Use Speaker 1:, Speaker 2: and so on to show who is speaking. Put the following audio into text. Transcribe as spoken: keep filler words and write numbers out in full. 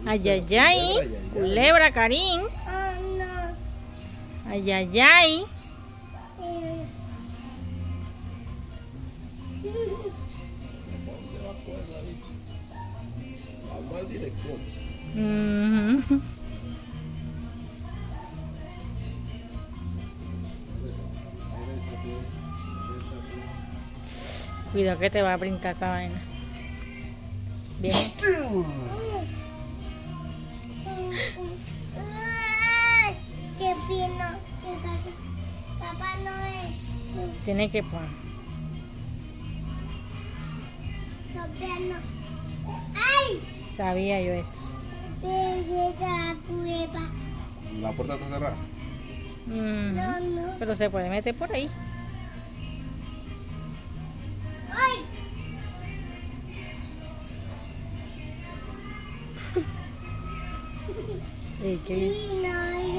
Speaker 1: Ay, ay, ay. Culebra, Karim.
Speaker 2: Oh, no.
Speaker 1: Ay, ay, ay.
Speaker 2: Eh.
Speaker 3: A mal dirección.
Speaker 1: Mm. Cuidado que te va a brincar esa vaina. Bien.
Speaker 2: Ay, qué fino. ¿Qué pasa? Papá no es.
Speaker 1: Tiene que poner.
Speaker 2: Papá no. ¡Ay!
Speaker 1: Sabía yo eso.
Speaker 2: Belleza, cueva.
Speaker 3: La puerta está cerrada.
Speaker 1: Mm.
Speaker 2: No, no.
Speaker 1: Pero se puede meter por ahí.
Speaker 2: ¡Ay!
Speaker 1: Y que
Speaker 2: Sí, no,